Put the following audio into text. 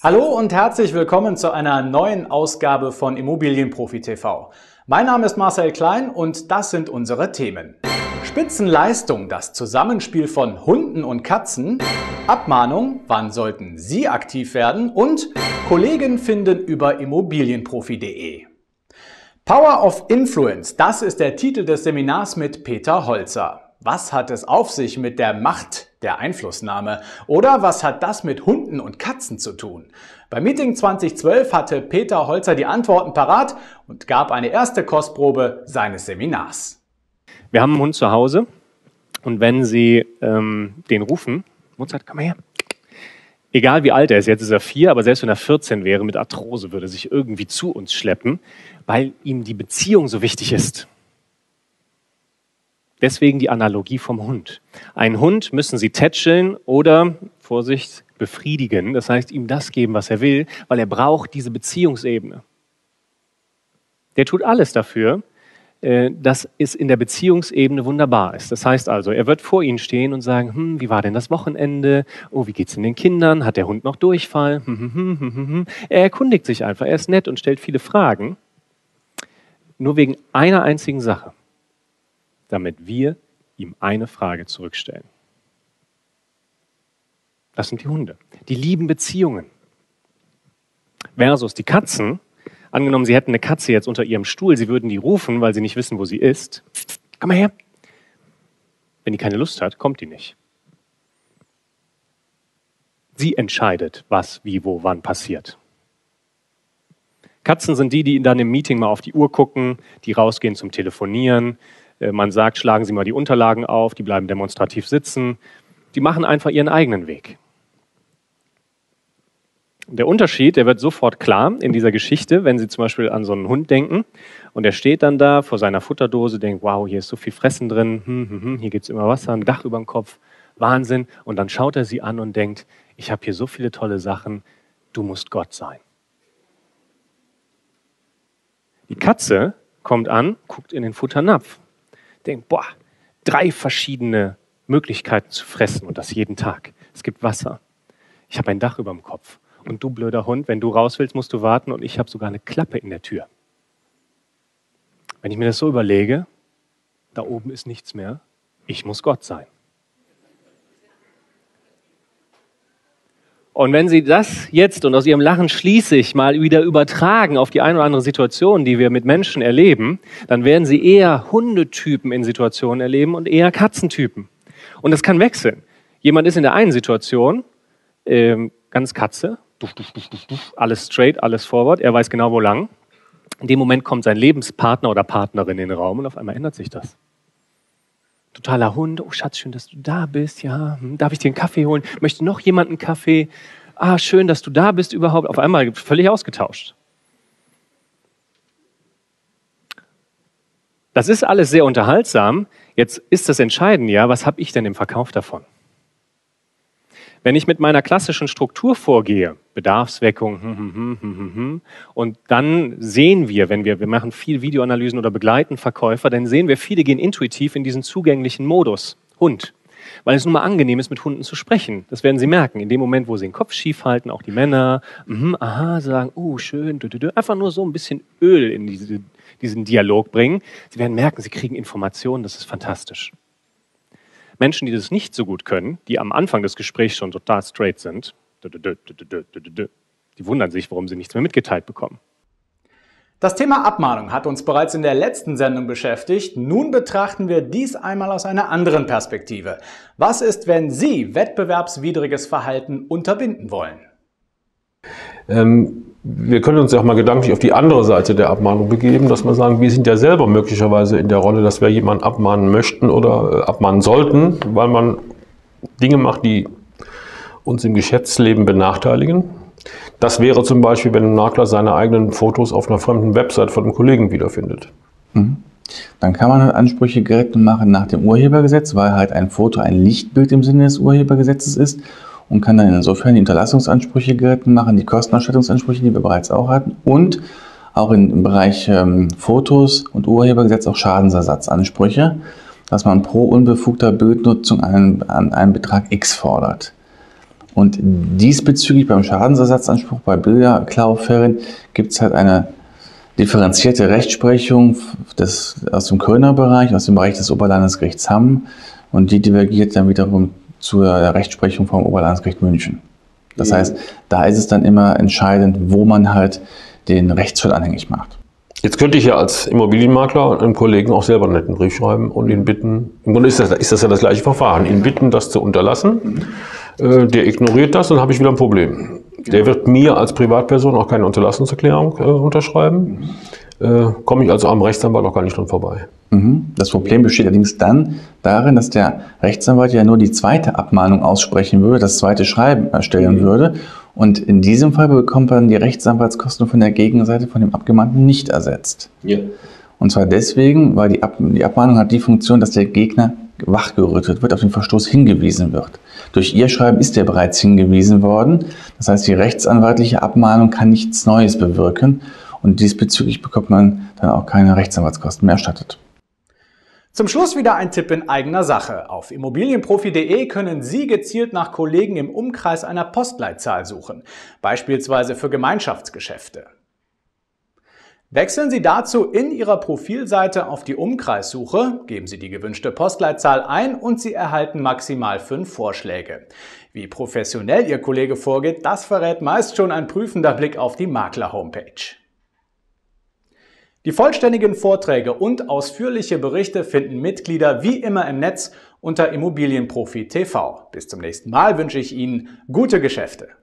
Hallo und herzlich willkommen zu einer neuen Ausgabe von Immobilienprofi TV. Mein Name ist Marcel Klein und das sind unsere Themen. Spitzenleistung, das Zusammenspiel von Hunden und Katzen, Abmahnung, wann sollten Sie aktiv werden und Kollegen finden über immobilienprofi.de. Power of Influence, das ist der Titel des Seminars mit Peter Holzer. Was hat es auf sich mit der Macht der Einflussnahme? Oder was hat das mit Hunden und Katzen zu tun? Beim Meeting 2012 hatte Peter Holzer die Antworten parat und gab eine erste Kostprobe seines Seminars. Wir haben einen Hund zu Hause und wenn Sie den rufen, Mozart, komm mal her. Egal wie alt er ist, jetzt ist er 4, aber selbst wenn er 14 wäre mit Arthrose, würde er sich irgendwie zu uns schleppen, weil ihm die Beziehung so wichtig ist. Deswegen die Analogie vom Hund. Einen Hund müssen Sie tätscheln oder, Vorsicht, befriedigen. Das heißt, ihm das geben, was er will, weil er braucht diese Beziehungsebene. Der tut alles dafür, dass es in der Beziehungsebene wunderbar ist. Das heißt also, er wird vor Ihnen stehen und sagen, wie war denn das Wochenende? Oh, wie geht's denn den Kindern? Hat der Hund noch Durchfall? Er erkundigt sich einfach, er ist nett und stellt viele Fragen. Nur wegen einer einzigen Sache. Damit wir ihm eine Frage zurückstellen. Das sind die Hunde. Die lieben Beziehungen. Versus die Katzen. Angenommen, Sie hätten eine Katze jetzt unter Ihrem Stuhl, Sie würden die rufen, weil Sie nicht wissen, wo sie ist. Komm mal her. Wenn die keine Lust hat, kommt die nicht. Sie entscheidet, was, wie, wo, wann passiert. Katzen sind die dann im Meeting mal auf die Uhr gucken, die rausgehen zum Telefonieren. Man sagt, schlagen Sie mal die Unterlagen auf, die bleiben demonstrativ sitzen. Die machen einfach ihren eigenen Weg. Der Unterschied, der wird sofort klar in dieser Geschichte, wenn Sie zum Beispiel an so einen Hund denken und der steht dann da vor seiner Futterdose, denkt, wow, hier ist so viel Fressen drin, hier gibt's immer Wasser, ein Dach über dem Kopf, Wahnsinn. Und dann schaut er Sie an und denkt, ich habe hier so viele tolle Sachen, du musst Gott sein. Die Katze kommt an, guckt in den Futternapf. Denkt, 3 verschiedene Möglichkeiten zu fressen und das jeden Tag. Es gibt Wasser. Ich habe ein Dach über dem Kopf. Und du blöder Hund, wenn du raus willst, musst du warten und ich habe sogar eine Klappe in der Tür. Wenn ich mir das so überlege, da oben ist nichts mehr. Ich muss Gott sein. Und wenn Sie das jetzt, und aus Ihrem Lachen schließe ich, mal wieder übertragen auf die eine oder andere Situation, die wir mit Menschen erleben, dann werden Sie eher Hundetypen in Situationen erleben und eher Katzentypen. Und das kann wechseln. Jemand ist in der einen Situation, ganz Katze, alles straight, alles forward, er weiß genau, wo lang. In dem Moment kommt sein Lebenspartner oder Partnerin in den Raum und auf einmal ändert sich das. Totaler Hund, oh Schatz, schön, dass du da bist, ja, darf ich dir einen Kaffee holen? Möchte noch jemand einen Kaffee? Ah, schön, dass du da bist überhaupt. Auf einmal völlig ausgetauscht. Das ist alles sehr unterhaltsam. Jetzt ist das Entscheidende ja, was habe ich denn im Verkauf davon? Wenn ich mit meiner klassischen Struktur vorgehe, Bedarfsweckung, und dann sehen wir, wenn wir machen viel Videoanalysen oder begleiten Verkäufer, dann sehen wir, viele gehen intuitiv in diesen zugänglichen Modus, Hund. Weil es nun mal angenehm ist, mit Hunden zu sprechen. Das werden Sie merken. In dem Moment, wo Sie den Kopf schief halten, auch die Männer, sagen, schön, einfach nur so ein bisschen Öl in diesen Dialog bringen. Sie werden merken, Sie kriegen Informationen, das ist fantastisch. Menschen, die das nicht so gut können, die am Anfang des Gesprächs schon total straight sind, die wundern sich, warum sie nichts mehr mitgeteilt bekommen. Das Thema Abmahnung hat uns bereits in der letzten Sendung beschäftigt. Nun betrachten wir dies einmal aus einer anderen Perspektive. Was ist, wenn Sie wettbewerbswidriges Verhalten unterbinden wollen? Wir können uns ja auch mal gedanklich auf die andere Seite der Abmahnung begeben, dass wir sagen, wir sind ja selber möglicherweise in der Rolle, dass wir jemanden abmahnen möchten oder abmahnen sollten, weil man Dinge macht, die uns im Geschäftsleben benachteiligen. Das wäre zum Beispiel, wenn ein Makler seine eigenen Fotos auf einer fremden Website von einem Kollegen wiederfindet. Dann kann man Ansprüche geltend machen nach dem Urhebergesetz, weil halt ein Foto ein Lichtbild im Sinne des Urhebergesetzes ist. Und kann dann insofern die Unterlassungsansprüche geltend machen, die Kostenerstattungsansprüche, die wir bereits auch hatten, und auch im Bereich Fotos und Urhebergesetz auch Schadensersatzansprüche, dass man pro unbefugter Bildnutzung einen Betrag X fordert. Und diesbezüglich beim Schadensersatzanspruch bei Bilderklaufällen gibt es halt eine differenzierte Rechtsprechung aus dem Kölner Bereich, aus dem Bereich des Oberlandesgerichts Hamm, und die divergiert dann wiederum zur Rechtsprechung vom Oberlandesgericht München. Das heißt, da ist es dann immer entscheidend, wo man halt den Rechtsfall anhängig macht. Jetzt könnte ich ja als Immobilienmakler einem Kollegen auch selber einen netten Brief schreiben und ihn bitten, im Grunde ist das ja das gleiche Verfahren, ihn bitten, das zu unterlassen. Der ignoriert das, dann habe ich wieder ein Problem. Der wird mir als Privatperson auch keine Unterlassungserklärung unterschreiben. Komme ich also am Rechtsanwalt auch gar nicht dran vorbei. Das Problem besteht allerdings dann darin, dass der Rechtsanwalt ja nur die zweite Abmahnung aussprechen würde, das zweite Schreiben erstellen würde. Und in diesem Fall bekommt man die Rechtsanwaltskosten von der Gegenseite, von dem Abgemahnten, nicht ersetzt. Ja. Und zwar deswegen, weil die Abmahnung hat die Funktion, dass der Gegner wachgerüttelt wird, auf den Verstoß hingewiesen wird. Durch ihr Schreiben ist er bereits hingewiesen worden. Das heißt, die rechtsanwaltliche Abmahnung kann nichts Neues bewirken. Und diesbezüglich bekommt man dann auch keine Rechtsanwaltskosten mehr erstattet. Zum Schluss wieder ein Tipp in eigener Sache. Auf immobilienprofi.de können Sie gezielt nach Kollegen im Umkreis einer Postleitzahl suchen, beispielsweise für Gemeinschaftsgeschäfte. Wechseln Sie dazu in Ihrer Profilseite auf die Umkreissuche, geben Sie die gewünschte Postleitzahl ein und Sie erhalten maximal 5 Vorschläge. Wie professionell Ihr Kollege vorgeht, das verrät meist schon ein prüfender Blick auf die Makler-Homepage. Die vollständigen Vorträge und ausführliche Berichte finden Mitglieder wie immer im Netz unter Immobilienprofi TV. Bis zum nächsten Mal wünsche ich Ihnen gute Geschäfte.